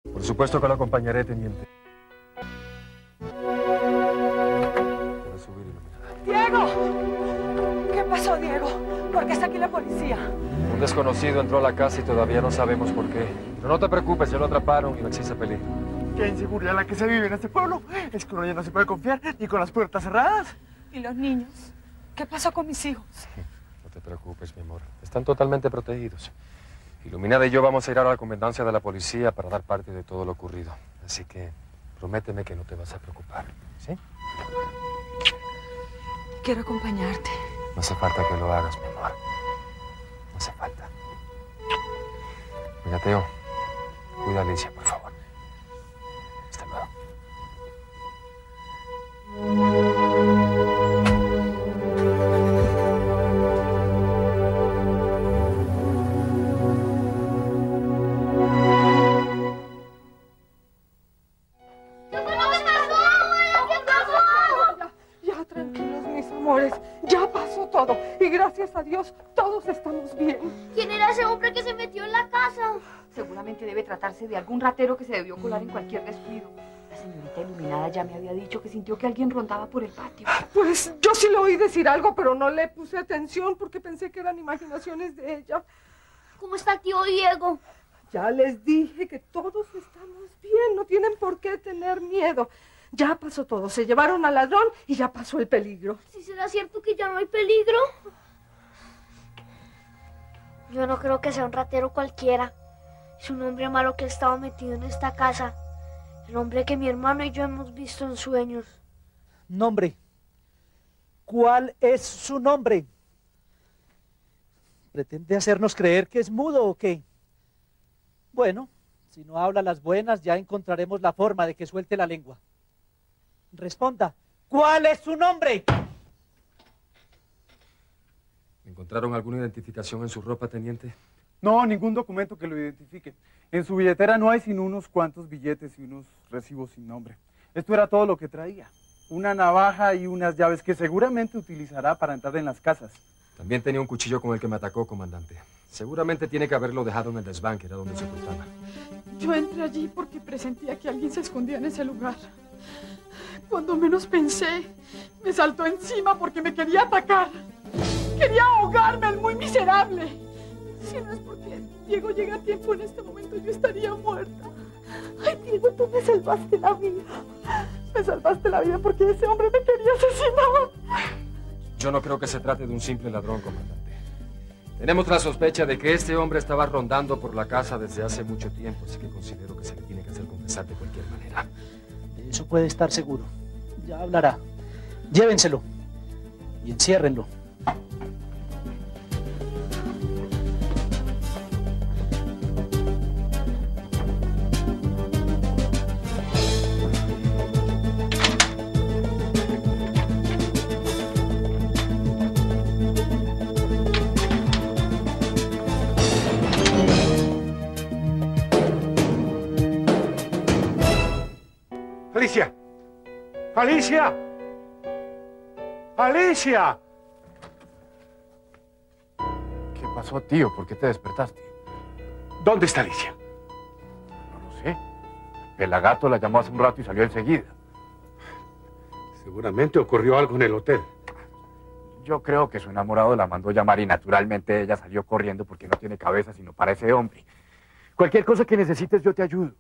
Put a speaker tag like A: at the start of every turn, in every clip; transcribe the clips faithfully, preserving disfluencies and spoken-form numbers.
A: Por supuesto que lo acompañaré, teniente. Para subir iluminada.
B: ¡Diego! ¿Qué pasó, Diego? ¿Por qué está aquí la policía?
A: Un desconocido entró a la casa y todavía no sabemos por qué. Pero no te preocupes, ya lo atraparon y no existe peligro.
C: Qué inseguridad la que se vive en este pueblo. Es que uno ya no se puede confiar ni con las puertas cerradas.
B: ¿Y los niños? ¿Qué pasó con mis hijos?
A: No te preocupes, mi amor. Están totalmente protegidos. Iluminada y yo vamos a ir ahora a la comandancia de la policía para dar parte de todo lo ocurrido. Así que prométeme que no te vas a preocupar, ¿sí?
B: Quiero acompañarte.
A: No hace falta que lo hagas, mi amor. No hace falta. Mira, Teo, cuida a Alicia, por favor. Hasta luego.
B: Ya pasó todo y gracias a Dios todos estamos bien.
D: ¿Quién era ese hombre que se metió en la casa?
E: Seguramente debe tratarse de algún ratero que se debió colar en cualquier descuido. La señorita Iluminada ya me había dicho que sintió que alguien rondaba por el patio.
B: Pues yo sí le oí decir algo, pero no le puse atención porque pensé que eran imaginaciones de ella.
D: ¿Cómo está el tío Diego?
B: Ya les dije que todos estamos bien, no tienen por qué tener miedo. Ya pasó todo, se llevaron al ladrón y ya pasó el peligro.
D: ¿Sí será cierto que ya no hay peligro? Yo no creo que sea un ratero cualquiera. Es un hombre malo que estaba metido en esta casa. El hombre que mi hermano y yo hemos visto en sueños.
F: Nombre. ¿Cuál es su nombre? ¿Pretende hacernos creer que es mudo o qué? Bueno, si no habla las buenas, ya encontraremos la forma de que suelte la lengua. Responda, ¿cuál es su nombre?
A: ¿Encontraron alguna identificación en su ropa, teniente?
C: No, ningún documento que lo identifique. En su billetera no hay sino unos cuantos billetes y unos recibos sin nombre. Esto era todo lo que traía. Una navaja y unas llaves que seguramente utilizará para entrar en las casas.
A: También tenía un cuchillo con el que me atacó, comandante. Seguramente tiene que haberlo dejado en el desván, que era donde se ocultaba.
B: Yo entré allí porque presentía que alguien se escondía en ese lugar. Cuando menos pensé, me saltó encima porque me quería atacar. Quería ahogarme, el muy miserable. Si no es porque Diego llega a tiempo en este momento, yo estaría muerta. Ay, Diego, tú me salvaste la vida. Me salvaste la vida porque ese hombre me quería asesinar.
A: Yo no creo que se trate de un simple ladrón, comandante. Tenemos la sospecha de que este hombre estaba rondando por la casa desde hace mucho tiempo, así que considero que se le tiene que hacer confesar de cualquier manera.
F: De eso puede estar seguro. Ya hablará. Llévenselo y enciérrenlo.
C: ¡Alicia! ¡Alicia! ¡Alicia!
G: ¿Qué pasó, tío? ¿Por qué te despertaste?
C: ¿Dónde está Alicia?
G: No lo sé. Pelagato la llamó hace un rato y salió enseguida.
C: Seguramente ocurrió algo en el hotel.
G: Yo creo que su enamorado la mandó llamar y naturalmente ella salió corriendo porque no tiene cabeza sino para ese hombre. Cualquier cosa que necesites yo te ayudo.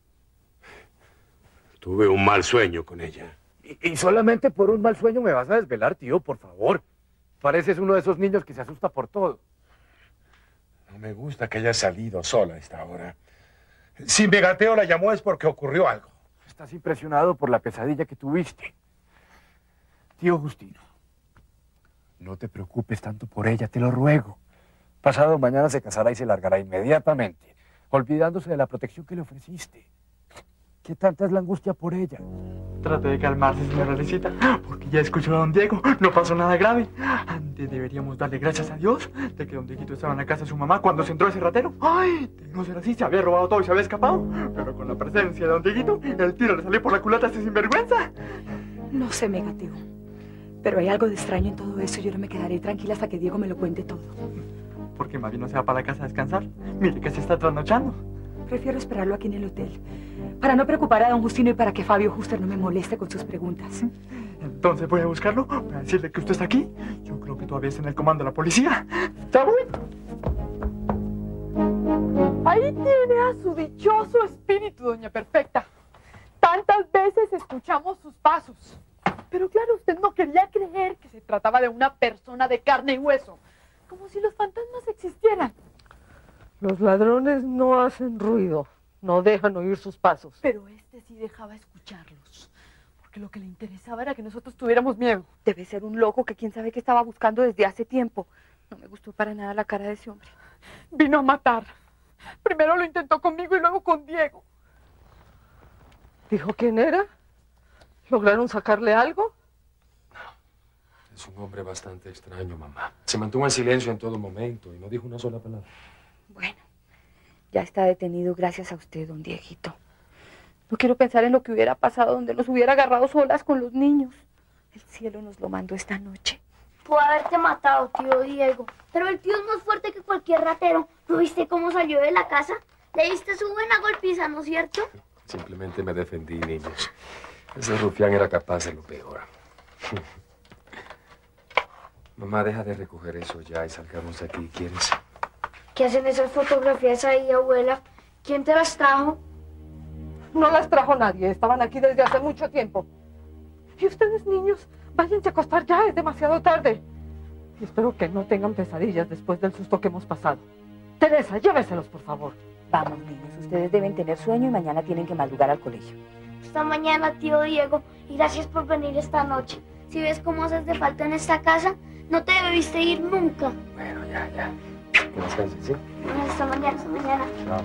C: Tuve un mal sueño con ella.
G: Y, y solamente por un mal sueño me vas a desvelar, tío, por favor. Pareces uno de esos niños que se asusta por todo.
C: No me gusta que haya salido sola a esta hora. Si Megateo la llamó es porque ocurrió algo.
G: Estás impresionado por la pesadilla que tuviste. Tío Justino, no te preocupes tanto por ella, te lo ruego. Pasado mañana se casará y se largará inmediatamente, olvidándose de la protección que le ofreciste. ¿Qué tanta es la angustia por ella?
C: Trate de calmarse, señora Alicita, porque ya escuchó a don Diego, no pasó nada grave. Antes deberíamos darle gracias a Dios de que don Dieguito estaba en la casa de su mamá cuando se entró ese ratero. ¡Ay! De no ser así, se había robado todo y se había escapado. Pero con la presencia de don Dieguito, el tiro le salió por la culata a ese sinvergüenza.
B: No sé, Megateo, pero hay algo de extraño en todo eso. Yo no me quedaré tranquila hasta que Diego me lo cuente todo.
C: ¿Por qué más bien no se va para la casa a descansar? Mire que se está trasnochando.
E: Prefiero esperarlo aquí en el hotel, para no preocupar a don Justino y para que Fabio Juster no me moleste con sus preguntas.
C: Entonces voy a buscarlo, voy a decirle que usted está aquí. Yo creo que todavía está en el comando de la policía. ¡Ya voy!
B: Ahí tiene a su dichoso espíritu, doña Perfecta. Tantas veces escuchamos sus pasos. Pero claro, usted no quería creer que se trataba de una persona de carne y hueso. Como si los fantasmas existieran.
H: Los ladrones no hacen ruido, no dejan oír sus pasos.
B: Pero este sí dejaba escucharlos. Porque lo que le interesaba era que nosotros tuviéramos miedo.
E: Debe ser un loco que quién sabe qué estaba buscando desde hace tiempo. No me gustó para nada la cara de ese hombre.
B: Vino a matar. Primero lo intentó conmigo y luego con Diego.
H: ¿Dijo quién era? ¿Lograron sacarle algo?
A: No. Es un hombre bastante extraño, mamá. Se mantuvo en silencio en todo momento y no dijo una sola palabra.
E: Bueno, ya está detenido gracias a usted, don Dieguito. No quiero pensar en lo que hubiera pasado donde nos hubiera agarrado solas con los niños. El cielo nos lo mandó esta noche.
D: Pudo haberte matado, tío Diego. Pero el tío es más fuerte que cualquier ratero. ¿No viste cómo salió de la casa? Le diste su buena golpiza, ¿no es cierto?
A: Simplemente me defendí, niños. Ese rufián era capaz de lo peor. Mamá, deja de recoger eso ya y salgamos de aquí, ¿quieres?
D: ¿Qué hacen esas fotografías ahí, abuela? ¿Quién te las trajo?
H: No las trajo nadie, estaban aquí desde hace mucho tiempo. Y ustedes, niños, váyanse a acostar ya, es demasiado tarde. Y espero que no tengan pesadillas después del susto que hemos pasado. Teresa, lléveselos, por favor.
E: Vamos, niños, ustedes deben tener sueño y mañana tienen que madrugar al colegio.
D: Hasta mañana, tío Diego, y gracias por venir esta noche. Si ves cómo haces de falta en esta casa, no te debiste ir nunca.
A: Bueno, ya, ya. Que descanses, ¿sí?
D: Bueno, hasta mañana, hasta mañana.
A: Chao.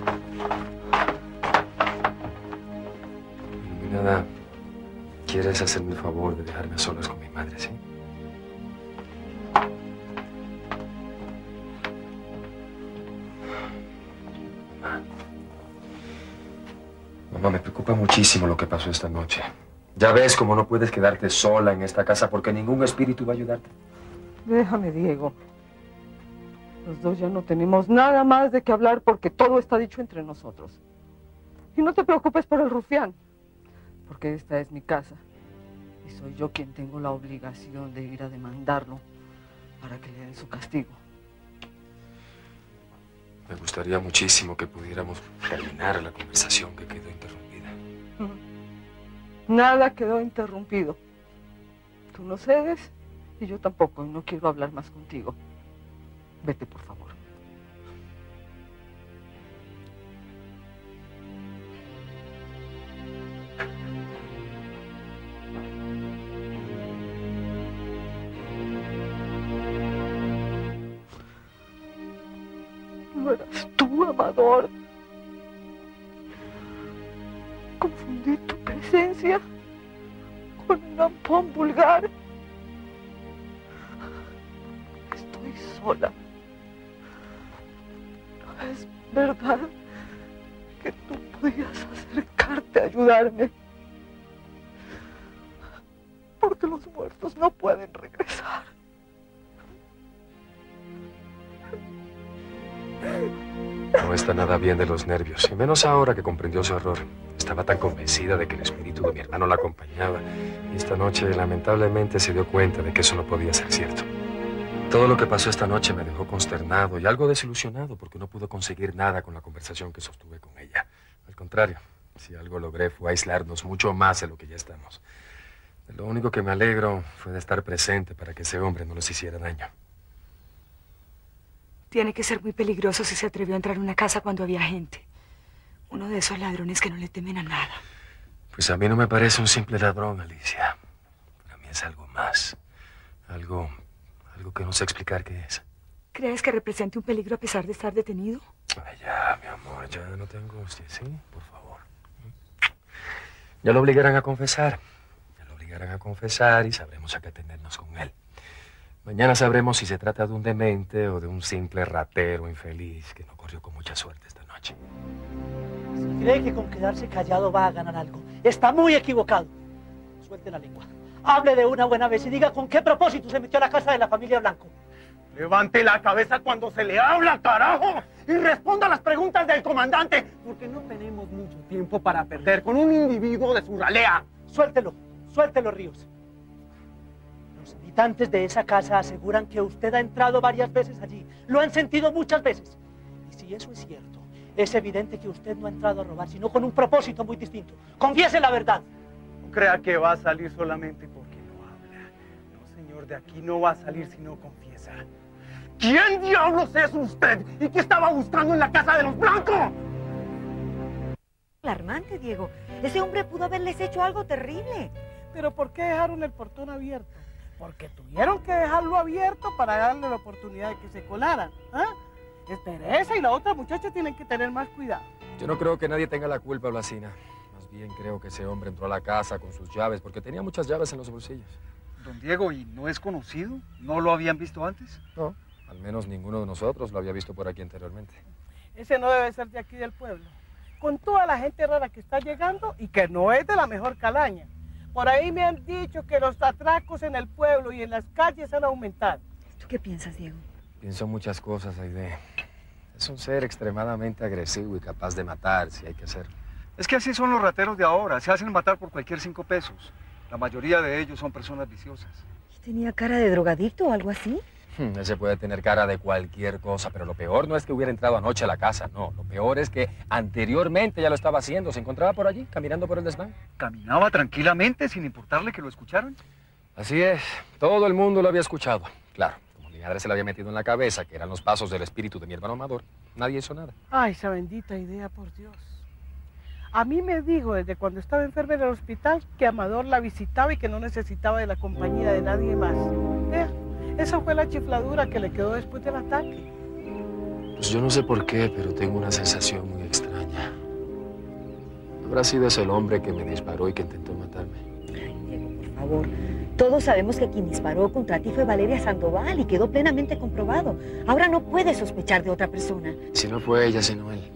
A: Iluminada, ¿quieres hacerme el favor de dejarme a solas con mi madre, sí? Mamá. Mamá, me preocupa muchísimo lo que pasó esta noche. Ya ves cómo no puedes quedarte sola en esta casa porque ningún espíritu va a ayudarte.
H: Déjame, Diego. Los dos ya no tenemos nada más de qué hablar porque todo está dicho entre nosotros. Y no te preocupes por el rufián, porque esta es mi casa. Y soy yo quien tengo la obligación de ir a demandarlo para que le den su castigo.
A: Me gustaría muchísimo que pudiéramos terminar la conversación que quedó interrumpida.
H: Nada quedó interrumpido. Tú no cedes y yo tampoco, y no quiero hablar más contigo. Vete, por favor. No eras tú, Amador. Confundí tu presencia con un ampón vulgar. Estoy sola. No es verdad que tú podías acercarte a ayudarme. Porque los muertos no pueden regresar.
A: No está nada bien de los nervios, y menos ahora que comprendió su error. Estaba tan convencida de que el espíritu de mi hermano la acompañaba, y esta noche lamentablemente se dio cuenta de que eso no podía ser cierto. Todo lo que pasó esta noche me dejó consternado y algo desilusionado porque no pude conseguir nada con la conversación que sostuve con ella. Al contrario, si algo logré fue aislarnos mucho más de lo que ya estamos. Lo único que me alegro fue de estar presente para que ese hombre no les hiciera daño.
E: Tiene que ser muy peligroso si se atrevió a entrar a una casa cuando había gente. Uno de esos ladrones que no le temen a nada.
A: Pues a mí no me parece un simple ladrón, Alicia. Para mí es algo más. Algo, algo que no sé explicar qué es.
E: ¿Crees que represente un peligro a pesar de estar detenido?
A: Ay, ya, mi amor, ya no te angusties, ¿sí? Por favor. Ya lo obligarán a confesar. Ya lo obligarán a confesar y sabremos a qué atenernos con él. Mañana sabremos si se trata de un demente o de un simple ratero infeliz que no corrió con mucha suerte esta noche.
F: Si cree que con quedarse callado va a ganar algo, está muy equivocado. Suelte la lengua. Hable de una buena vez y diga con qué propósito se metió a la casa de la familia Blanco.
I: Levante la cabeza cuando se le habla, carajo, y responda a las preguntas del comandante, porque no tenemos mucho tiempo para perder con un individuo de su ralea.
F: Suéltelo, suéltelo, Ríos. Los habitantes de esa casa aseguran que usted ha entrado varias veces allí. Lo han sentido muchas veces. Y si eso es cierto, es evidente que usted no ha entrado a robar, sino con un propósito muy distinto. Confiese la verdad.
I: No crea que va a salir solamente porque no habla. No, señor, de aquí no va a salir si no confiesa. ¿Quién diablos es usted? ¿Y qué estaba buscando en la casa de los blancos?
J: Alarmante, Diego. Ese hombre pudo haberles hecho algo terrible.
K: ¿Pero por qué dejaron el portón abierto? Porque tuvieron que dejarlo abierto para darle la oportunidad de que se colaran. ¿Ah? Teresa y la otra muchacha tienen que tener más cuidado.
A: Yo no creo que nadie tenga la culpa, Blasina. Más bien creo que ese hombre entró a la casa con sus llaves, porque tenía muchas llaves en los bolsillos.
G: Don Diego, ¿y no es conocido? ¿No lo habían visto antes?
A: No, al menos ninguno de nosotros lo había visto por aquí anteriormente.
K: Ese no debe ser de aquí del pueblo. Con toda la gente rara que está llegando y que no es de la mejor calaña. Por ahí me han dicho que los atracos en el pueblo y en las calles han aumentado.
J: ¿Tú qué piensas, Diego?
A: Pienso muchas cosas, Aide. Es un ser extremadamente agresivo y capaz de matar si hay que hacerlo.
G: Es que así son los rateros de ahora. Se hacen matar por cualquier cinco pesos. La mayoría de ellos son personas viciosas.
J: ¿Tenía cara de drogadicto o algo así?
A: Ese puede tener cara de cualquier cosa, pero lo peor no es que hubiera entrado anoche a la casa, no. Lo peor es que anteriormente ya lo estaba haciendo. Se encontraba por allí, caminando por el desván.
G: ¿Caminaba tranquilamente sin importarle que lo escucharan?
A: Así es. Todo el mundo lo había escuchado. Claro, como mi madre se le había metido en la cabeza que eran los pasos del espíritu de mi hermano Amador, nadie hizo nada.
K: Ay, esa bendita idea, por Dios. A mí me dijo desde cuando estaba enferma en el hospital que Amador la visitaba y que no necesitaba de la compañía de nadie más. Vea. Esa fue la chifladura que le quedó después del ataque.
A: Pues yo no sé por qué, pero tengo una sensación muy extraña. ¿Habrá sido ese el hombre que me disparó y que intentó matarme?
J: Ay, Diego, por favor. Todos sabemos que quien disparó contra ti fue Valeria Sandoval y quedó plenamente comprobado. Ahora no puedes sospechar de otra persona.
A: Si no fue ella, sino él.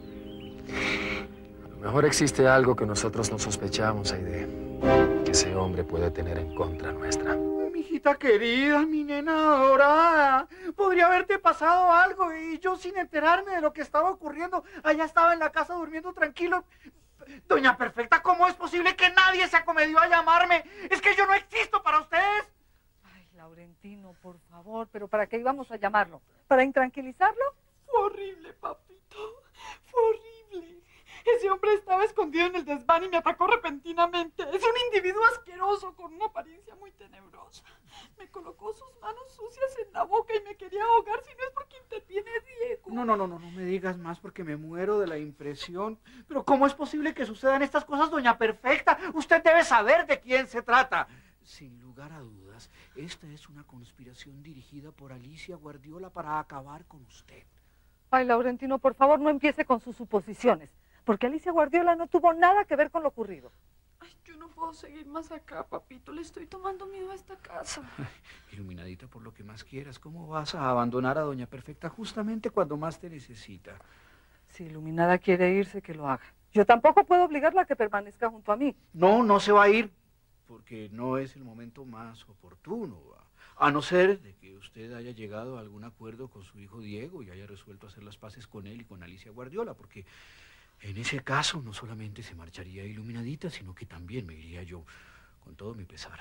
A: A lo mejor existe algo que nosotros no sospechamos, Aide. Que ese hombre puede tener en contra nuestra.
I: Hijita querida, mi nena adorada, podría haberte pasado algo y yo sin enterarme de lo que estaba ocurriendo, allá estaba en la casa durmiendo tranquilo. Doña Perfecta, ¿cómo es posible que nadie se acomedió a llamarme? Es que yo no existo para ustedes.
H: Ay, Laurentino, por favor, ¿pero para qué íbamos a llamarlo? ¿Para intranquilizarlo?
B: Fue horrible, papito, fue horrible. Ese hombre estaba escondido en el desván y me atacó repentinamente. Es un individuo asqueroso con una apariencia muy tenebrosa. Me colocó sus manos sucias en la boca y me quería ahogar si no es porque interviene Diego.
I: No, no, no, no, no me digas más porque me muero de la impresión. Pero ¿cómo es posible que sucedan estas cosas, doña Perfecta? Usted debe saber de quién se trata. Sin lugar a dudas, esta es una conspiración dirigida por Alicia Guardiola para acabar con usted.
H: Ay, Laurentino, por favor, no empiece con sus suposiciones. Porque Alicia Guardiola no tuvo nada que ver con lo ocurrido.
B: Ay, yo no puedo seguir más acá, papito. Le estoy tomando miedo a esta casa.
I: Ay, iluminadita, por lo que más quieras, ¿cómo vas a abandonar a doña Perfecta justamente cuando más te necesita?
H: Si Iluminada quiere irse, que lo haga. Yo tampoco puedo obligarla a que permanezca junto a mí.
I: No, no se va a ir, porque no es el momento más oportuno. A no ser de que usted haya llegado a algún acuerdo con su hijo Diego y haya resuelto hacer las paces con él y con Alicia Guardiola, porque en ese caso no solamente se marcharía Iluminadita, sino que también me iría yo, con todo mi pesar.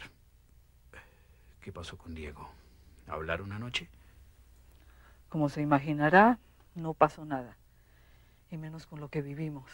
I: ¿Qué pasó con Diego? ¿Hablaron anoche?
H: Como se imaginará, no pasó nada. Y menos con lo que vivimos.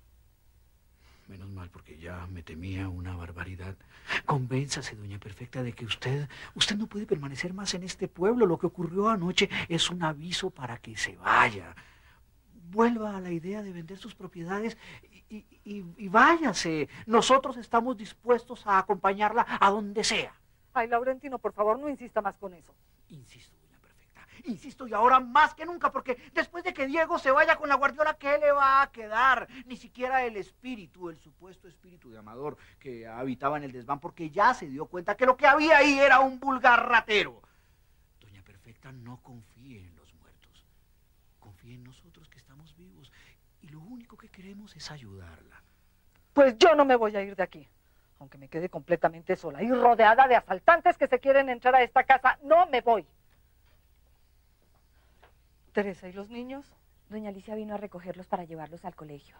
I: Menos mal, porque ya me temía una barbaridad. Convénzase, doña Perfecta, de que usted, usted no puede permanecer más en este pueblo. Lo que ocurrió anoche es un aviso para que se vaya. Vuelva a la idea de vender sus propiedades y, y, y váyase. Nosotros estamos dispuestos a acompañarla a donde sea.
H: Ay, Laurentino, por favor, no insista más con eso.
I: Insisto, doña Perfecta, insisto, y ahora más que nunca, porque después de que Diego se vaya con la Guardiola, ¿qué le va a quedar? Ni siquiera el espíritu, el supuesto espíritu de Amador que habitaba en el desván, porque ya se dio cuenta que lo que había ahí era un vulgar ratero. Doña Perfecta, no confíe en los muertos. Confíe en nosotros que estamos vivos, y lo único que queremos es ayudarla.
H: Pues yo no me voy a ir de aquí, aunque me quede completamente sola y rodeada de asaltantes que se quieren entrar a esta casa. No me voy.
E: Teresa, ¿y los niños?
J: Doña Alicia vino a recogerlos para llevarlos al colegio.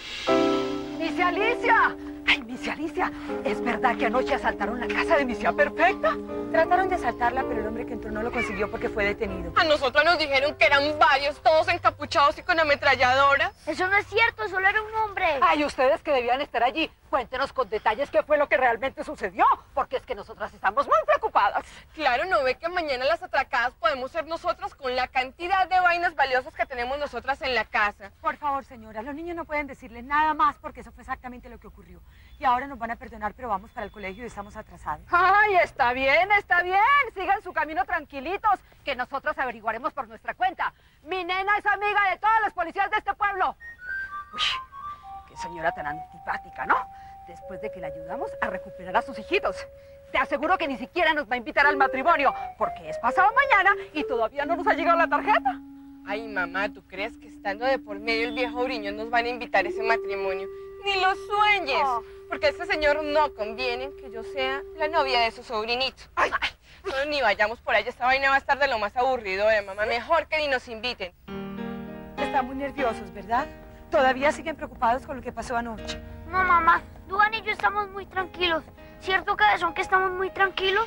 H: ¡Misia Alicia! ¡Ay, Misia Alicia! ¿Es verdad que anoche asaltaron la casa de Misia Perfecta?
J: Trataron de asaltarla, pero el hombre que entró no lo consiguió porque fue detenido.
L: A nosotros nos dijeron que eran varios, todos encapuchados y con ametralladoras.
D: Eso no es cierto, solo era un hombre.
H: Ay, ustedes que debían estar allí, cuéntenos con detalles qué fue lo que realmente sucedió, porque es que nosotras estamos muy preocupadas.
L: Claro, ¿no ve que mañana las atracadas podemos ser nosotras con la cantidad de vainas valiosas que tenemos nosotras en la casa?
J: Por favor, señora, los niños no pueden decirle nada más porque eso fue exactamente lo que ocurrió. Y ahora nos van a perdonar, pero vamos para el colegio y estamos atrasados.
H: Ay, está bien, está bien. Sigan su camino tranquilitos, que nosotros averiguaremos por nuestra cuenta. Mi nena es amiga de todos los policías de este pueblo. Uy, qué señora tan antipática, ¿no? Después de que la ayudamos a recuperar a sus hijitos. Te aseguro que ni siquiera nos va a invitar al matrimonio, porque es pasado mañana y todavía no nos ha llegado la tarjeta.
L: Ay, mamá, ¿tú crees que estando de por medio el viejo Uriñón nos van a invitar a ese matrimonio? Ni lo sueñes, oh. Porque a este señor no conviene que yo sea la novia de su sobrinito. Ay, ay, no, ni vayamos por allá, esta vaina va a estar de lo más aburridora, mamá. Mejor que ni nos inviten.
J: Están muy nerviosos, ¿verdad? Todavía siguen preocupados con lo que pasó anoche.
D: No, mamá, Duan y yo estamos muy tranquilos. ¿Cierto que son que estamos muy tranquilos?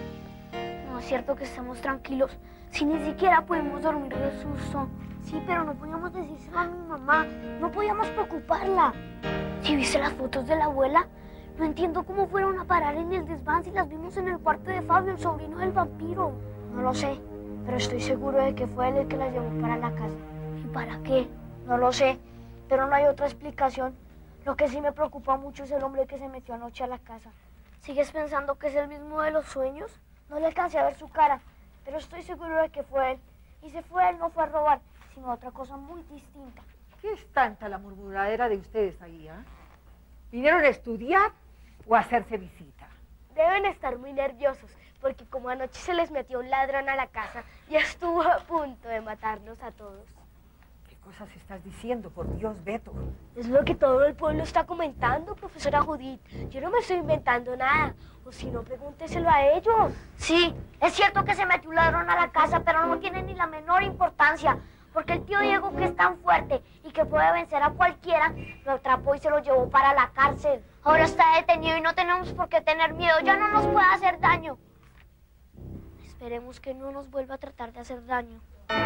D: No es cierto que estamos tranquilos. Si ni siquiera pudimos dormir de susto. Sí, pero no podíamos decírselo a mi mamá. No podíamos preocuparla. ¿Sí viste las fotos de la abuela? No entiendo cómo fueron a parar en el desván si las vimos en el cuarto de Fabio, el sobrino del vampiro. No lo sé, pero estoy seguro de que fue él el que las llevó para la casa. ¿Y para qué? No lo sé, pero no hay otra explicación. Lo que sí me preocupa mucho es el hombre que se metió anoche a la casa. ¿Sigues pensando que es el mismo de los sueños? No le alcancé a ver su cara, pero estoy seguro de que fue él. Y si fue él, no fue a robar, sino a otra cosa muy distinta.
H: ¿Qué es tanta la murmuradera de ustedes ahí, ah? ¿eh? ¿Vinieron a estudiar o a hacerse visita?
M: Deben estar muy nerviosos, porque como anoche se les metió un ladrón a la casa, ya estuvo a punto de matarnos a todos.
H: ¿Qué cosas estás diciendo, por Dios, Beto?
M: Es lo que todo el pueblo está comentando, profesora Judith. Yo no me estoy inventando nada, o si no, pregúnteselo a ellos.
D: Sí, es cierto que se metió un ladrón a la casa, pero no tiene ni la menor importancia. Porque el tío Diego, que es tan fuerte y que puede vencer a cualquiera, lo atrapó y se lo llevó para la cárcel. Ahora está detenido y no tenemos por qué tener miedo. Ya no nos puede hacer daño. Esperemos que no nos vuelva a tratar de hacer daño.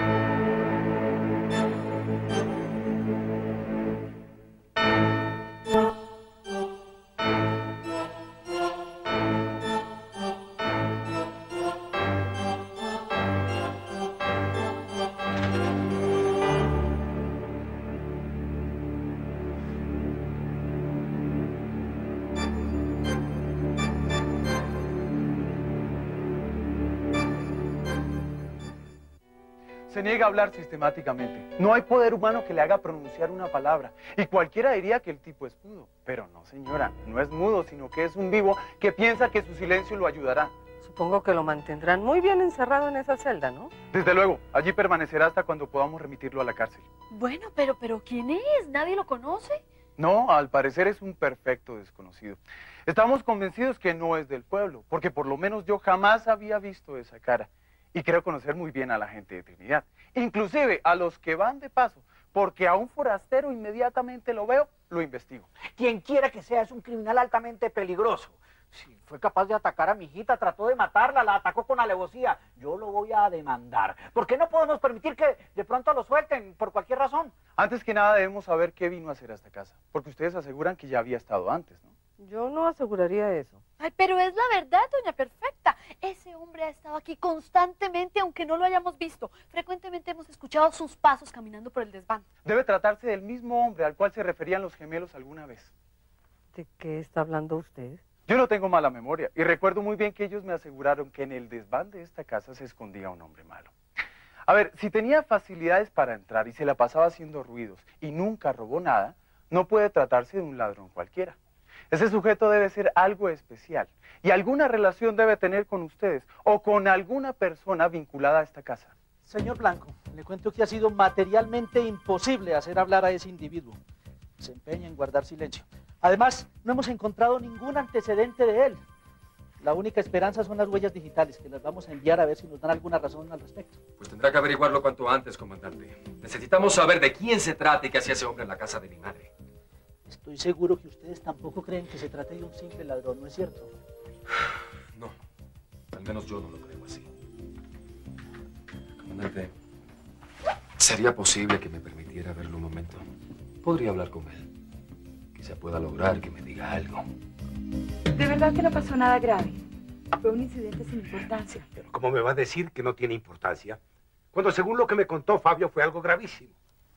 N: Se niega a hablar sistemáticamente. No hay poder humano que le haga pronunciar una palabra. Y cualquiera diría que el tipo es mudo. Pero no, señora, no es mudo, sino que es un vivo que piensa que su silencio lo ayudará.
H: Supongo que lo mantendrán muy bien encerrado en esa celda, ¿no?
N: Desde luego, allí permanecerá hasta cuando podamos remitirlo a la cárcel.
B: Bueno, pero, pero ¿quién es? ¿Nadie lo conoce?
N: No, al parecer es un perfecto desconocido. Estamos convencidos que no es del pueblo, porque por lo menos yo jamás había visto esa cara. Y creo conocer muy bien a la gente de Trinidad, inclusive a los que van de paso, porque a un forastero inmediatamente lo veo, lo investigo.
I: Quien quiera que sea es un criminal altamente peligroso. Si fue capaz de atacar a mi hijita, trató de matarla, la atacó con alevosía. Yo lo voy a demandar. ¿Por qué no podemos permitir que de pronto lo suelten por cualquier razón?
N: Antes que nada debemos saber qué vino a hacer a esta casa, porque ustedes aseguran que ya había estado antes, ¿no?
H: Yo no aseguraría eso.
B: Ay, pero es la verdad, doña Perfecta. Ese hombre ha estado aquí constantemente, aunque no lo hayamos visto. Frecuentemente hemos escuchado sus pasos caminando por el desván.
N: Debe tratarse del mismo hombre al cual se referían los gemelos alguna vez.
H: ¿De qué está hablando usted?
N: Yo no tengo mala memoria y recuerdo muy bien que ellos me aseguraron que en el desván de esta casa se escondía un hombre malo. A ver, si tenía facilidades para entrar y se la pasaba haciendo ruidos y nunca robó nada, no puede tratarse de un ladrón cualquiera. Ese sujeto debe ser algo especial y alguna relación debe tener con ustedes o con alguna persona vinculada a esta casa.
F: Señor Blanco, le cuento que ha sido materialmente imposible hacer hablar a ese individuo. Se empeña en guardar silencio. Además, no hemos encontrado ningún antecedente de él. La única esperanza son las huellas digitales, que las vamos a enviar a ver si nos dan alguna razón al respecto.
A: Pues tendrá que averiguarlo cuanto antes, comandante. Necesitamos saber de quién se trata y qué hacía ese hombre en la casa de mi madre.
F: Estoy seguro que ustedes tampoco creen que se trate de un simple ladrón, ¿no es cierto?
A: No, al menos yo no lo creo así. Comandante, ¿sería posible que me permitiera verlo un momento? Podría hablar con él. Quizá pueda lograr que me diga algo.
E: De verdad que no pasó nada grave. Fue un incidente sin importancia.
O: Pero ¿cómo me va a decir que no tiene importancia? Cuando según lo que me contó Fabio fue algo gravísimo.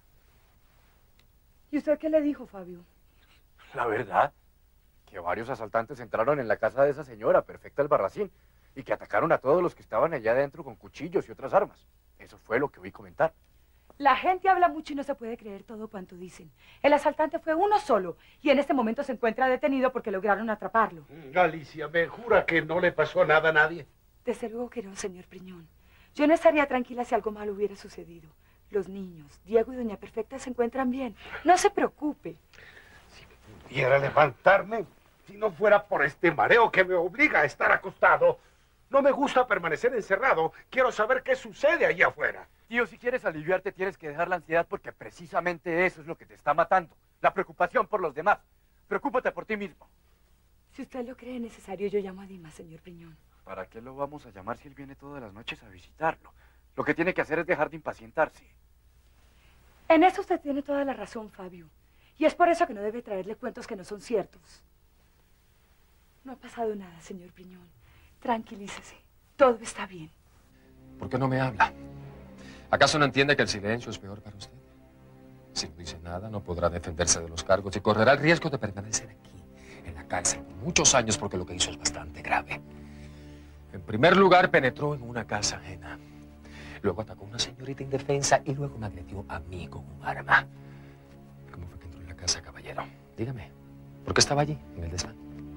E: ¿Y usted qué le dijo, Fabio?
G: La verdad, que varios asaltantes entraron en la casa de esa señora, Perfecta Albarracín, y que atacaron a todos los que estaban allá adentro con cuchillos y otras armas. Eso fue lo que oí comentar.
E: La gente habla mucho y no se puede creer todo cuanto dicen. El asaltante fue uno solo y en este momento se encuentra detenido porque lograron atraparlo.
O: Alicia, ¿me jura que no le pasó nada a nadie?
E: Desde luego que no, señor Priñón. Yo no estaría tranquila si algo malo hubiera sucedido. Los niños, Diego y Doña Perfecta, se encuentran bien. No se preocupe.
O: Si pudiera levantarme, si no fuera por este mareo que me obliga a estar acostado. No me gusta permanecer encerrado. Quiero saber qué sucede allá afuera.
G: Tío, si quieres aliviarte, tienes que dejar la ansiedad porque precisamente eso es lo que te está matando. La preocupación por los demás. Preocúpate por ti mismo.
E: Si usted lo cree necesario, yo llamo a Dimas, señor Priñón.
G: ¿Para qué lo vamos a llamar si él viene todas las noches a visitarlo? Lo que tiene que hacer es dejar de impacientarse.
E: En eso usted tiene toda la razón, Fabio. Y es por eso que no debe traerle cuentos que no son ciertos. No ha pasado nada, señor Priñón. Tranquilícese. Todo está bien.
A: ¿Por qué no me habla? ¿Acaso no entiende que el silencio es peor para usted? Si no dice nada, no podrá defenderse de los cargos y correrá el riesgo de permanecer aquí, en la cárcel, por muchos años, porque lo que hizo es bastante grave. En primer lugar, penetró en una casa ajena. Luego atacó a una señorita indefensa y luego me agredió a mí con un arma. ¿Cómo fue que entró en la casa, caballero? Dígame, ¿por qué estaba allí, en el desván?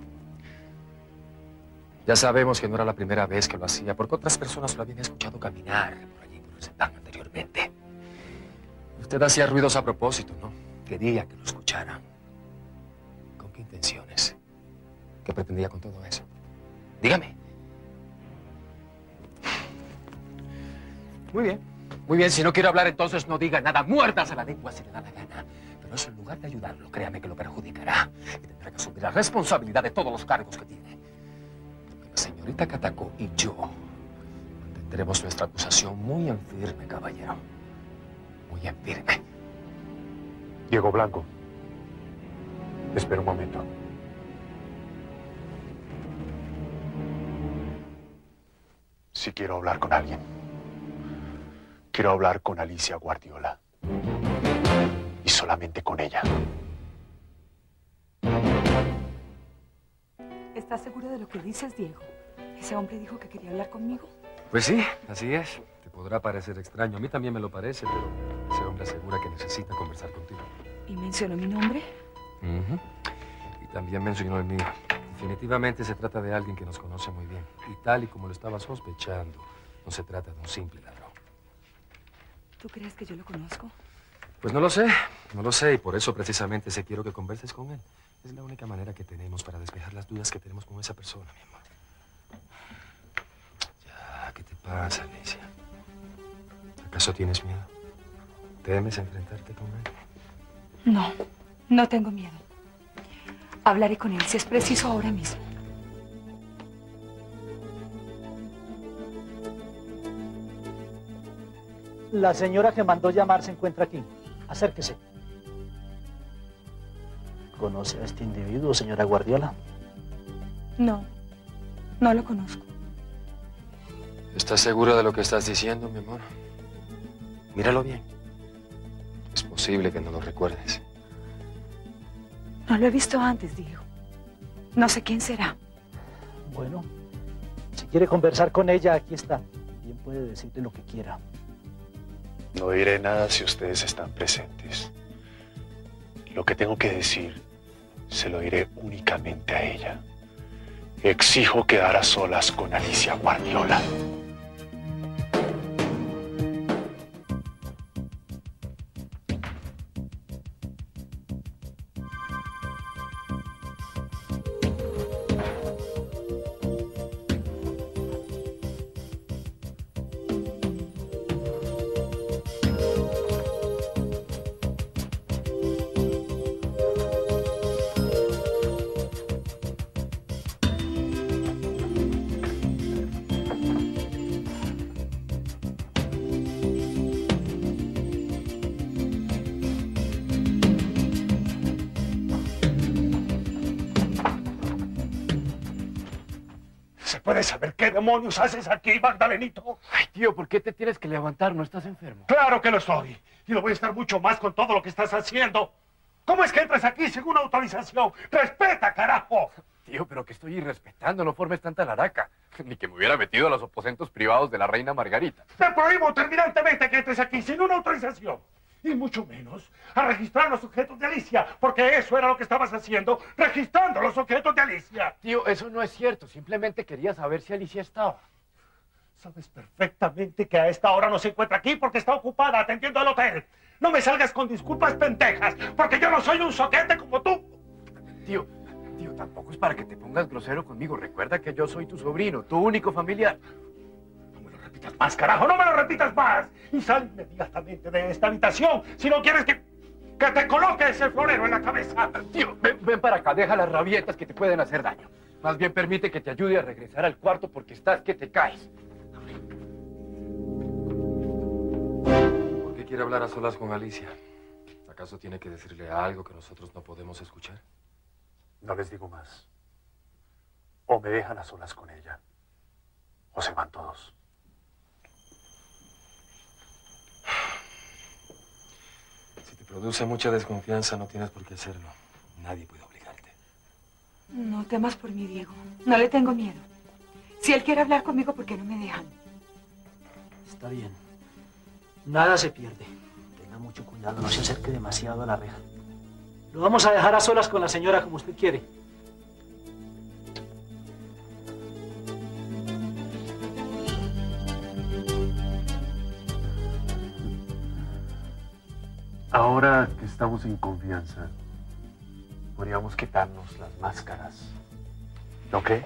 A: Ya sabemos que no era la primera vez que lo hacía, porque otras personas lo habían escuchado caminar por allí, por ese desván anteriormente. Usted hacía ruidos a propósito, ¿no? Quería que lo escucharan. ¿Con qué intenciones? ¿Qué pretendía con todo eso? Dígame. Muy bien, muy bien. Si no quiere hablar, entonces no diga nada. Muérdase la lengua si le da la gana. Pero eso, en lugar de ayudarlo, créame que lo perjudicará. Y tendrá que asumir la responsabilidad de todos los cargos que tiene. Porque la señorita que atacó y yo mantendremos nuestra acusación muy en firme, caballero. Muy en firme.
O: Diego Blanco, espera un momento. Sí quiero hablar con alguien. Quiero hablar con Alicia Guardiola. Y solamente con ella.
E: ¿Estás seguro de lo que dices, Diego? ¿Ese hombre dijo que quería hablar conmigo?
A: Pues sí, así es. Te podrá parecer extraño. A mí también me lo parece, pero ese hombre asegura que necesita conversar contigo.
E: ¿Y mencionó mi nombre?
A: Uh-huh. Y también mencionó el mío. Definitivamente se trata de alguien que nos conoce muy bien. Y tal y como lo estaba sospechando, no se trata de un simple ladrón.
E: ¿Tú crees que yo lo conozco?
A: Pues no lo sé, no lo sé. Y por eso precisamente sé quiero que converses con él. Es la única manera que tenemos para despejar las dudas que tenemos con esa persona, mi amor. Ya, ¿qué te pasa, Alicia? ¿Acaso tienes miedo? ¿Temes enfrentarte con él?
E: No, no tengo miedo. Hablaré con él si es preciso ahora mismo.
F: La señora que mandó llamar se encuentra aquí. Acérquese. ¿Conoce a este individuo, señora Guardiola?
E: No, no lo conozco.
A: ¿Estás segura de lo que estás diciendo, mi amor? Míralo bien. Es posible que no lo recuerdes.
E: No lo he visto antes, Diego. No sé quién será.
F: Bueno, si quiere conversar con ella, aquí está. Bien puede decirle lo que quiera.
O: No diré nada si ustedes están presentes. Lo que tengo que decir, se lo diré únicamente a ella. Exijo quedar a solas con Alicia Guardiola. ¿Se puede saber qué demonios haces aquí, Magdalenito?
G: Ay, tío, ¿por qué te tienes que levantar? ¿No estás enfermo?
O: Claro que lo estoy. Y lo voy a estar mucho más con todo lo que estás haciendo. ¿Cómo es que entras aquí sin una autorización? ¡Respeta, carajo!
G: Tío, pero que estoy irrespetando, no formes tanta laraca. Ni que me hubiera metido a los aposentos privados de la reina Margarita.
O: Te prohíbo terminantemente que entres aquí sin una autorización. Y mucho menos a registrar los objetos de Alicia, porque eso era lo que estabas haciendo, registrando los objetos de Alicia.
G: Tío, eso no es cierto. Simplemente quería saber si Alicia estaba.
O: Sabes perfectamente que a esta hora no se encuentra aquí porque está ocupada atendiendo al hotel. No me salgas con disculpas pendejas, porque yo no soy un soquete como tú.
G: Tío, tío, tampoco es para que te pongas grosero conmigo. Recuerda que yo soy tu sobrino, tu único familiar.
O: Más, carajo, no me lo repitas más. Y sal inmediatamente de esta habitación si no quieres que, que te coloque ese florero en la cabeza.
G: Tío, ven, ven para acá, deja las rabietas que te pueden hacer daño. Más bien permite que te ayude a regresar al cuarto porque estás que te caes.
A: ¿Por qué quiere hablar a solas con Alicia? ¿Acaso tiene que decirle algo que nosotros no podemos escuchar?
O: No les digo más. O me dejan a solas con ella, o se van todos.
A: Si te produce mucha desconfianza, no tienes por qué hacerlo. Nadie puede obligarte.
E: No temas por mí, Diego. No le tengo miedo. Si él quiere hablar conmigo, ¿por qué no me dejan?
F: Está bien. Nada se pierde. Tenga mucho cuidado, no se acerque demasiado a la reja. Lo vamos a dejar a solas con la señora como usted quiere.
O: Ahora que estamos en confianza, podríamos quitarnos las máscaras. ¿No qué?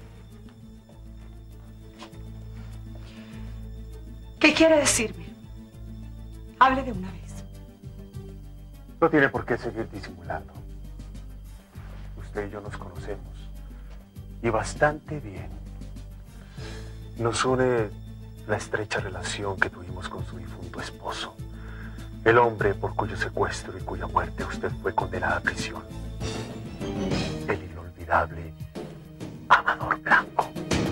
E: ¿Qué quiere decirme? Hable de una vez.
O: No tiene por qué seguir disimulando. Usted y yo nos conocemos. Y bastante bien. Nos une la estrecha relación que tuvimos con su difunto esposo. El hombre por cuyo secuestro y cuya muerte usted fue condenada a prisión. El inolvidable Amador Blanco.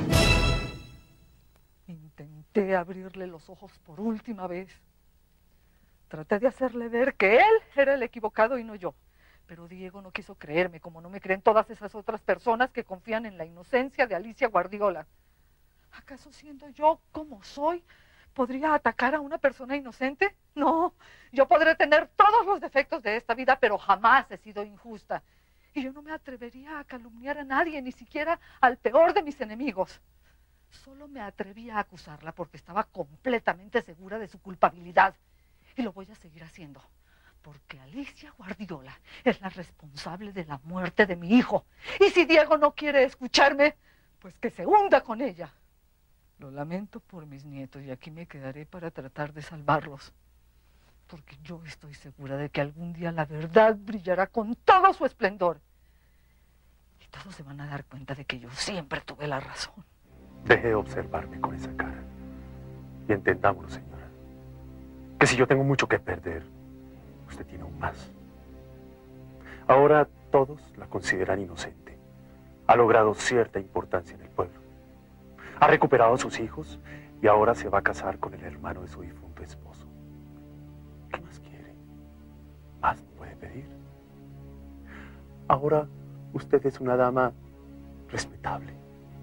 H: Intenté abrirle los ojos por última vez. Traté de hacerle ver que él era el equivocado y no yo. Pero Diego no quiso creerme, como no me creen todas esas otras personas que confían en la inocencia de Alicia Guardiola. ¿Acaso siendo yo como soy, podría atacar a una persona inocente? No, yo podré tener todos los defectos de esta vida, pero jamás he sido injusta. Y yo no me atrevería a calumniar a nadie, ni siquiera al peor de mis enemigos. Solo me atrevía a acusarla porque estaba completamente segura de su culpabilidad. Y lo voy a seguir haciendo, porque Alicia Guardiola es la responsable de la muerte de mi hijo. Y si Diego no quiere escucharme, pues que se hunda con ella. Lo lamento por mis nietos y aquí me quedaré para tratar de salvarlos. Porque yo estoy segura de que algún día la verdad brillará con todo su esplendor. Y todos se van a dar cuenta de que yo siempre tuve la razón.
O: Deje de observarme con esa cara. Y entendámoslo, señora. Que si yo tengo mucho que perder, usted tiene aún más. Ahora todos la consideran inocente. Ha logrado cierta importancia en el pueblo. Ha recuperado a sus hijos y ahora se va a casar con el hermano de su difunto esposo. ¿Qué más quiere? ¿Más puede pedir? Ahora usted es una dama respetable.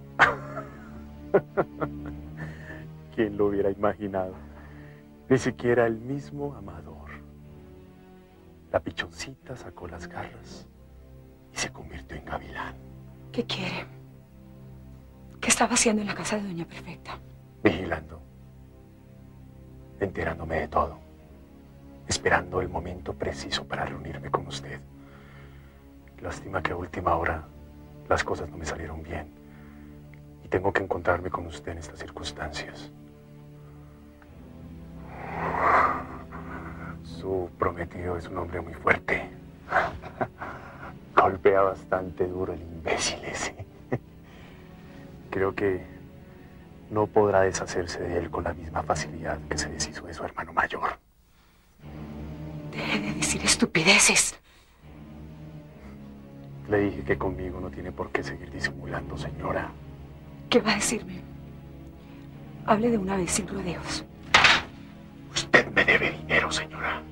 O: ¿Quién lo hubiera imaginado? Ni siquiera el mismo Amador. La pichoncita sacó las garras y se convirtió en gavilán.
E: ¿Qué quiere? ¿Qué estaba haciendo en la casa de Doña Perfecta?
O: Vigilando, enterándome de todo, esperando el momento preciso para reunirme con usted. Lástima que a última hora las cosas no me salieron bien y tengo que encontrarme con usted en estas circunstancias. Su prometido es un hombre muy fuerte. Golpea bastante duro el imbécil ese. Creo que no podrá deshacerse de él con la misma facilidad que se deshizo de su hermano mayor.
E: Deje de decir estupideces.
O: Le dije que conmigo no tiene por qué seguir disimulando, señora.
E: ¿Qué va a decirme? Hable de una vez, sin rodeos.
O: Usted me debe dinero, señora.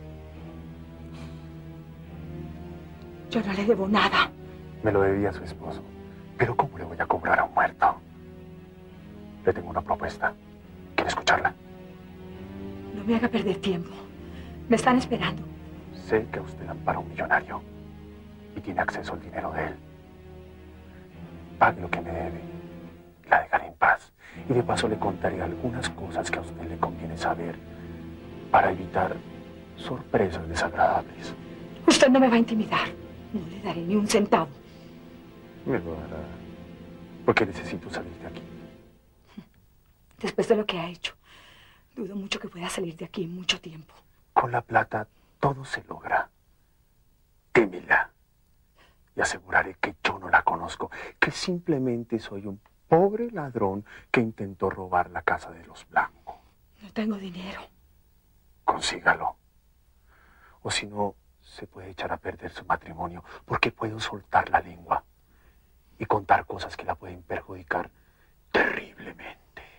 E: Yo no le debo nada.
O: Me lo debía a su esposo. Pero ¿cómo le voy a cobrar a un muerto? Le tengo una propuesta. ¿Quiere escucharla?
E: No me haga perder tiempo. Me están esperando.
O: Sé que usted ampara a un millonario y tiene acceso al dinero de él. Pague lo que me debe. La dejaré en paz. Y de paso le contaré algunas cosas que a usted le conviene saber para evitar sorpresas desagradables.
E: Usted no me va a intimidar. No le daré ni un centavo.
O: Me lo dará. Porque necesito salir de aquí.
E: Después de lo que ha hecho, dudo mucho que pueda salir de aquí en mucho tiempo.
O: Con la plata todo se logra. Témela. Y aseguraré que yo no la conozco, que simplemente soy un pobre ladrón que intentó robar la casa de los Blancos.
E: No tengo dinero.
O: Consígalo. O si no, se puede echar a perder su matrimonio, porque puedo soltar la lengua y contar cosas que la pueden perjudicar terriblemente.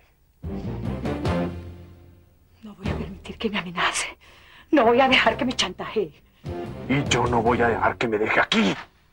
E: No voy a permitir que me amenace. No voy a dejar que me chantajee.
O: Y yo no voy a dejar que me deje aquí.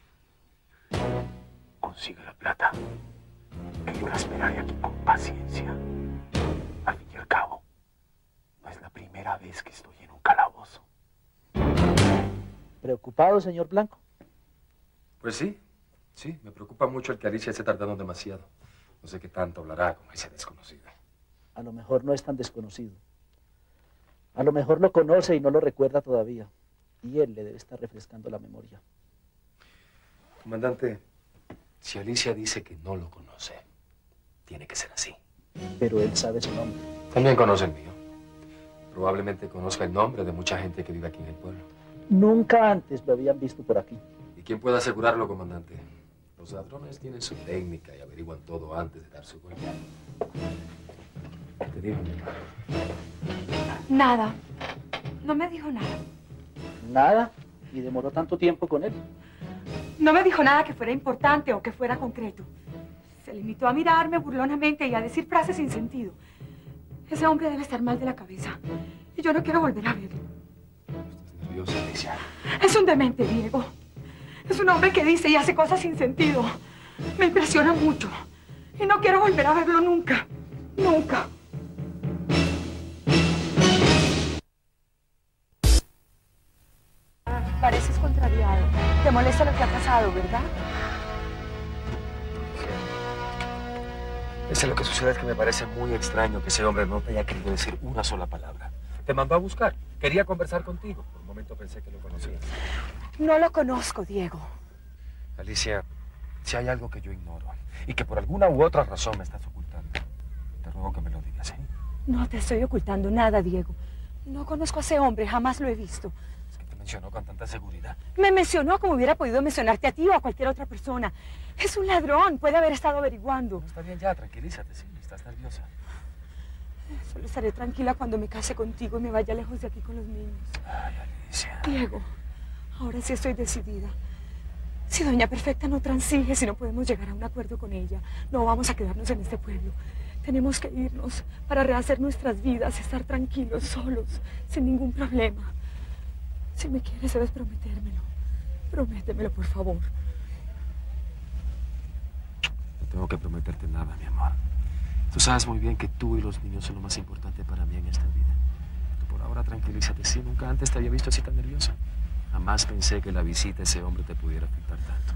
O: Consigue la plata. Que yo la esperaré aquí con paciencia. Al fin y al cabo, no es la primera vez que estoy en un calabozo.
F: ¿Preocupado, señor Blanco?
A: Pues sí, sí, me preocupa mucho el que Alicia esté tardando demasiado. No sé qué tanto hablará con ese desconocido.
F: A lo mejor no es tan desconocido. A lo mejor lo conoce y no lo recuerda todavía. Y él le debe estar refrescando la memoria.
A: Comandante, si Alicia dice que no lo conoce, tiene que ser así.
F: Pero él sabe su nombre.
A: También conoce el mío. Probablemente conozca el nombre de mucha gente que vive aquí en el pueblo.
F: Nunca antes lo habían visto por aquí.
A: ¿Y quién puede asegurarlo, comandante? Los ladrones tienen su técnica y averiguan todo antes de dar su golpe. ¿Qué te digo, mi hermano?
E: Nada. No me dijo nada.
F: Nada. Y demoró tanto tiempo con él.
E: No me dijo nada que fuera importante o que fuera concreto. Se limitó a mirarme burlonamente y a decir frases sin sentido. Ese hombre debe estar mal de la cabeza. Y yo no quiero volver a verlo.
A: ¿Estás nerviosa, Alicia?
E: Es un demente, Diego. Es un hombre que dice y hace cosas sin sentido. Me impresiona mucho. Y no quiero volver a verlo nunca. Nunca. Pareces contrariado. Te molesta lo que ha pasado, ¿verdad?
A: Ese lo que sucede es que me parece muy extraño que ese hombre no te haya querido decir una sola palabra. Te mandó a buscar. Quería conversar contigo. Por un momento pensé que lo conocía.
E: No lo conozco, Diego.
A: Alicia, si hay algo que yo ignoro y que por alguna u otra razón me estás ocultando, te ruego que me lo digas, ¿eh?
E: No te estoy ocultando nada, Diego. No conozco a ese hombre, jamás lo he visto.
A: Es que te mencionó con tanta seguridad.
E: Me mencionó como hubiera podido mencionarte a ti o a cualquier otra persona. Es un ladrón, puede haber estado averiguando.
A: No, está bien ya, tranquilízate, sí, estás nerviosa.
E: Solo estaré tranquila cuando me case contigo y me vaya lejos de aquí con los niños.
A: Ay, Alicia.
E: Diego, ahora sí estoy decidida. Si Doña Perfecta no transige, si no podemos llegar a un acuerdo con ella, no vamos a quedarnos en este pueblo. Tenemos que irnos para rehacer nuestras vidas, estar tranquilos, solos, sin ningún problema. Si me quieres, debes prometérmelo. Prométemelo, por favor.
A: No tengo que prometerte nada, mi amor. Tú sabes muy bien que tú y los niños son lo más importante para mí en esta vida. Tú por ahora tranquilízate. Sí, nunca antes te había visto así tan nerviosa. Jamás pensé que la visita a ese hombre te pudiera afectar tanto.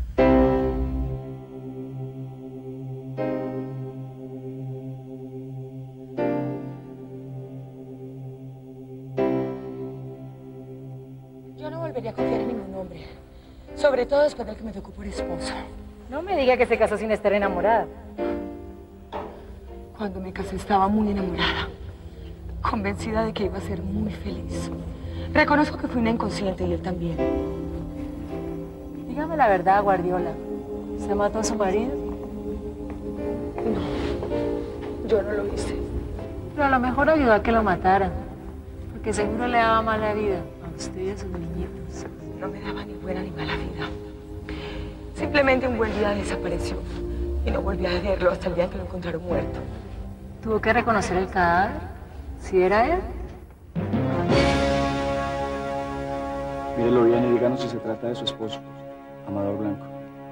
E: Yo no volvería a confiar en ningún hombre. Sobre todo después del que me tocó por esposo.
J: No me diga que se casó sin estar enamorada.
E: Cuando me casé estaba muy enamorada. Convencida de que iba a ser muy feliz. Reconozco que fui una inconsciente y él también.
J: Dígame la verdad, Guardiola. ¿Se mató a su marido?
E: No, yo no lo hice.
J: Pero a lo mejor ayudó a que lo mataran. Porque seguro le daba mala vida a usted y a sus niñitos.
E: No me daba ni buena ni mala vida. Simplemente un buen día desapareció. y no volví a verlo hasta el día en que lo encontraron muerto.
P: ¿Tuvo que reconocer el cadáver? ¿Sí era él?
Q: Mírelo bien y díganos si se trata de su esposo, Amador Blanco.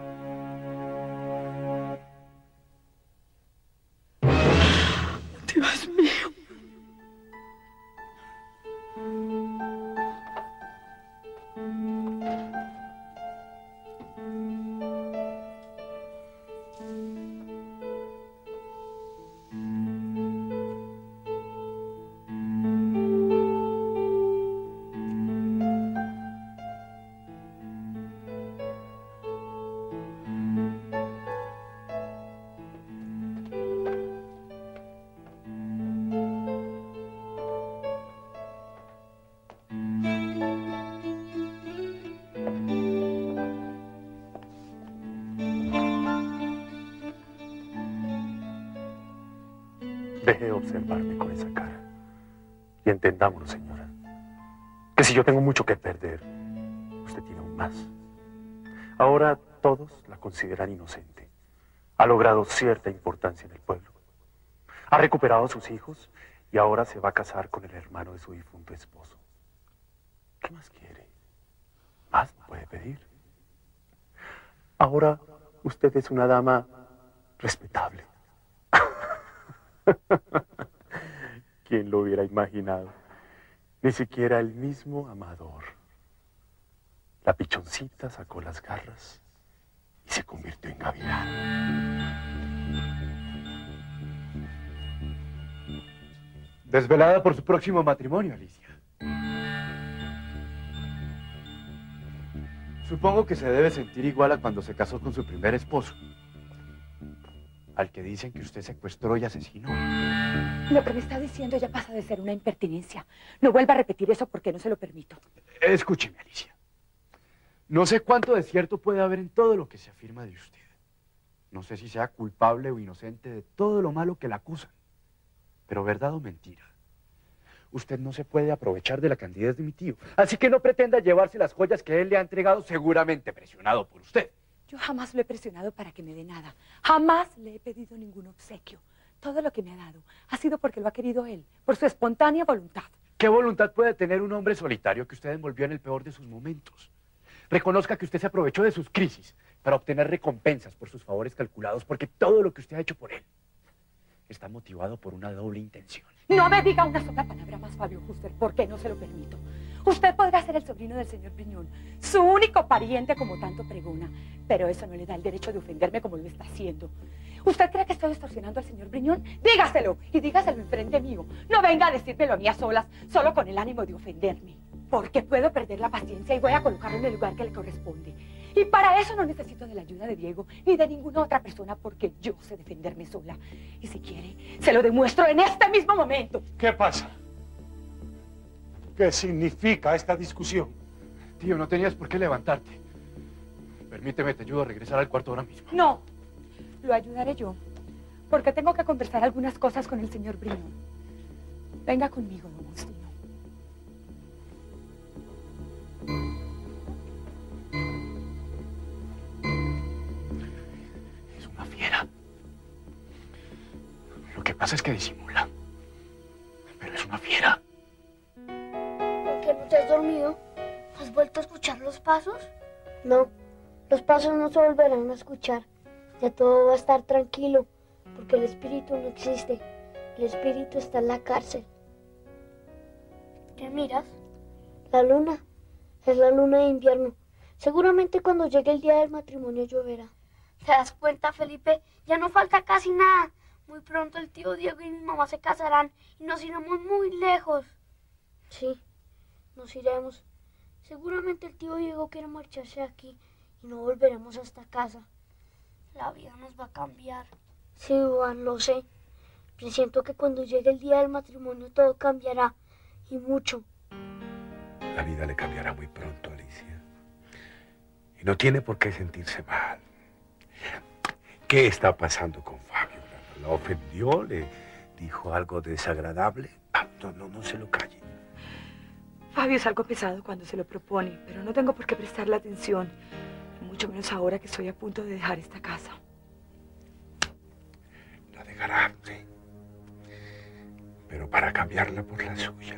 B: Dios mío.
O: Deje de observarme con esa cara. Y entendámoslo, señora. Que si yo tengo mucho que perder, usted tiene aún más. Ahora todos la consideran inocente. Ha logrado cierta importancia en el pueblo. Ha recuperado a sus hijos y ahora se va a casar con el hermano de su difunto esposo. ¿Qué más quiere? Más no puede pedir. Ahora usted es una dama respetable. ¿Quién lo hubiera imaginado? Ni siquiera el mismo Amador. La pichoncita sacó las garras y se convirtió en gavilán.
G: Desvelada por su próximo matrimonio, Alicia. Supongo que se debe sentir igual a cuando se casó con su primer esposo, al que dicen que usted secuestró y asesinó.
E: Lo que me está diciendo ya pasa de ser una impertinencia. No vuelva a repetir eso porque no se lo permito.
G: Escúcheme, Alicia. No sé cuánto de cierto puede haber en todo lo que se afirma de usted. No sé si sea culpable o inocente de todo lo malo que la acusan. Pero verdad o mentira, usted no se puede aprovechar de la candidez de mi tío. Así que no pretenda llevarse las joyas que él le ha entregado, seguramente presionado por usted.
E: Yo jamás lo he presionado para que me dé nada. Jamás le he pedido ningún obsequio. Todo lo que me ha dado ha sido porque lo ha querido él, por su espontánea voluntad.
G: ¿Qué voluntad puede tener un hombre solitario que usted envolvió en el peor de sus momentos? Reconozca que usted se aprovechó de sus crisis para obtener recompensas por sus favores calculados, porque todo lo que usted ha hecho por él está motivado por una doble intención.
E: No me diga una sola palabra más, Fabio Juster, porque no se lo permito. Usted podrá ser el sobrino del señor Briñón, su único pariente como tanto pregona, pero eso no le da el derecho de ofenderme como lo está haciendo. ¿Usted cree que estoy extorsionando al señor Briñón? Dígaselo, y dígaselo enfrente mío. No venga a decírmelo a mí a solas, solo con el ánimo de ofenderme. Porque puedo perder la paciencia y voy a colocarlo en el lugar que le corresponde. Y para eso no necesito de la ayuda de Diego ni de ninguna otra persona, porque yo sé defenderme sola. Y si quiere, se lo demuestro en este mismo momento.
O: ¿Qué pasa? ¿Qué significa esta discusión?
G: Tío, no tenías por qué levantarte. Permíteme, te ayudo a regresar al cuarto ahora mismo.
E: No, lo ayudaré yo, porque tengo que conversar algunas cosas con el señor Briñón. Venga conmigo, don Agustino.
G: Es una fiera. Lo que pasa es que disimula. Pero es una fiera.
D: ¿Por qué no te has dormido? ¿Has vuelto a escuchar los pasos? No, los pasos no se volverán a escuchar. Ya todo va a estar tranquilo, porque el espíritu no existe. El espíritu está en la cárcel. ¿Qué miras? La luna. Es la luna de invierno. Seguramente cuando llegue el día del matrimonio lloverá. ¿Te das cuenta, Felipe? Ya no falta casi nada. Muy pronto el tío Diego y mi mamá se casarán y nos iremos muy lejos. Sí, nos iremos. Seguramente el tío Diego quiere marcharse aquí y no volveremos a esta casa. La vida nos va a cambiar. Sí, Juan, lo sé. Presiento que cuando llegue el día del matrimonio todo cambiará, y mucho.
R: La vida le cambiará muy pronto, Alicia. Y no tiene por qué sentirse mal. ¿Qué está pasando con Fabio? ¿La ofendió? ¿Le dijo algo desagradable? Ah, no, no, no se lo calle.
E: Fabio es algo pesado cuando se lo propone, pero no tengo por qué prestarle atención. Mucho menos ahora que estoy a punto de dejar esta casa.
R: llegará hambre. Pero para cambiarla por la suya.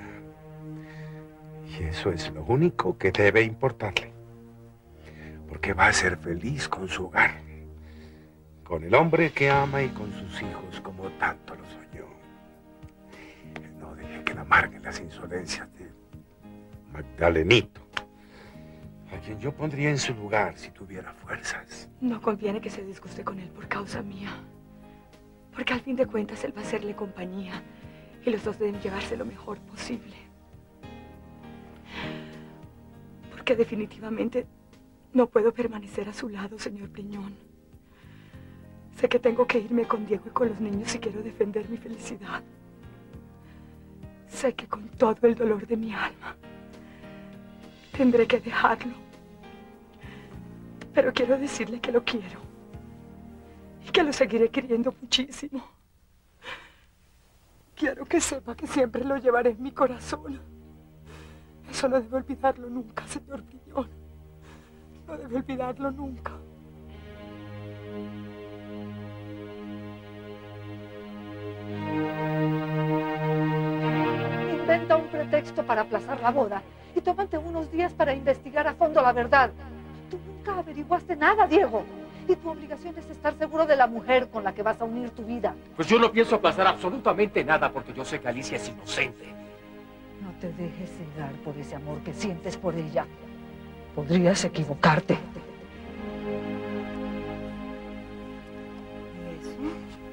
R: Y eso es lo único que debe importarle. Porque va a ser feliz con su hogar. Con el hombre que ama y con sus hijos como tanto lo soñó. No deje que la amarguen las insolencias de Magdalenito, a quien yo pondría en su lugar si tuviera fuerzas.
E: No conviene que se disguste con él por causa mía. Porque al fin de cuentas él va a hacerle compañía y los dos deben llevarse lo mejor posible. Porque definitivamente no puedo permanecer a su lado, señor Briñón. Sé que tengo que irme con Diego y con los niños si quiero defender mi felicidad. Sé que con todo el dolor de mi alma tendré que dejarlo. Pero quiero decirle que lo quiero. Y que lo seguiré queriendo muchísimo. Quiero que sepa que siempre lo llevaré en mi corazón. Eso no debe olvidarlo nunca, señor Briñón. No debe olvidarlo nunca.
S: Inventa un pretexto para aplazar la boda y tómate unos días para investigar a fondo la verdad. Tú nunca averiguaste nada, Diego. Y tu obligación es estar seguro de la mujer con la que vas a unir tu vida.
T: Pues yo no pienso aplazar absolutamente nada porque yo sé que Alicia es inocente.
S: No te dejes cegar por ese amor que sientes por ella. Podrías equivocarte.
J: ¿Y eso?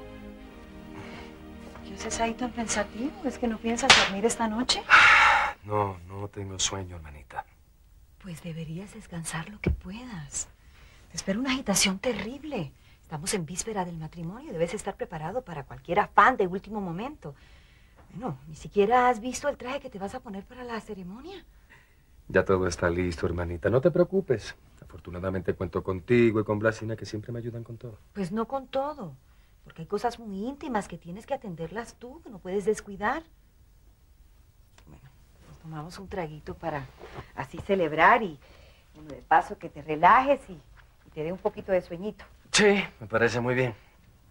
J: ¿Qué haces ahí tan pensativo? ¿Es que no piensas dormir esta noche?
A: No, no tengo sueño, hermanita.
J: Pues deberías descansar lo que puedas. Te espera una agitación terrible. Estamos en víspera del matrimonio. Debes estar preparado para cualquier afán de último momento. Bueno, ni siquiera has visto el traje que te vas a poner para la ceremonia.
A: Ya todo está listo, hermanita. No te preocupes. Afortunadamente cuento contigo y con Blasina, que siempre me ayudan con todo.
J: Pues no con todo. Porque hay cosas muy íntimas que tienes que atenderlas tú, que no puedes descuidar. Bueno, pues tomamos un traguito para así celebrar y, bueno, de paso que te relajes y, y te dé un poquito de sueñito.
A: Sí, me parece muy bien.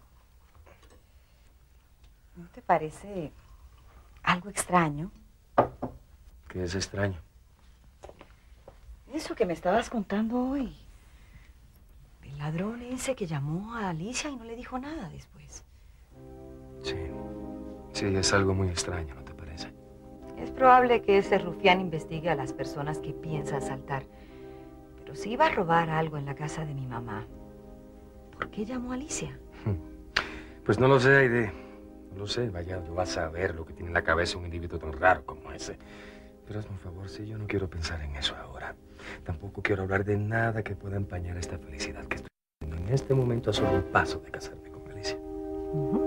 J: ¿No te parece algo extraño?
A: ¿Qué es extraño?
J: Eso que me estabas contando hoy. El ladrón ese que llamó a Alicia y no le dijo nada después.
A: Sí, sí, es algo muy extraño, ¿no te parece?
J: Es probable que ese rufián investigue a las personas que piensa asaltar. Pero si iba a robar algo en la casa de mi mamá, ¿por qué llamó a Alicia?
A: Pues no lo sé, Aide. No lo sé, vaya, yo vas a ver lo que tiene en la cabeza un individuo tan raro como ese. Pero hazme un favor, sí, yo no quiero pensar en eso ahora. Tampoco quiero hablar de nada que pueda empañar esta felicidad que estoy teniendo en este momento a solo un paso de casarme con Alicia.
J: Uh-huh.